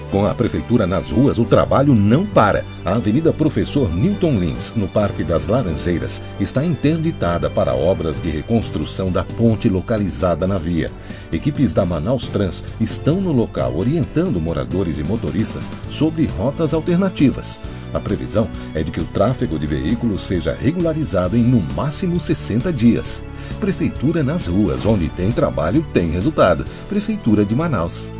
Com a Prefeitura nas ruas, o trabalho não para. A Avenida Professor Newton Lins, no Parque das Laranjeiras, está interditada para obras de reconstrução da ponte localizada na via. Equipes da Manaus Trans estão no local orientando moradores e motoristas sobre rotas alternativas. A previsão é de que o tráfego de veículos seja regularizado em no máximo 60 dias. Prefeitura nas ruas, onde tem trabalho, tem resultado. Prefeitura de Manaus.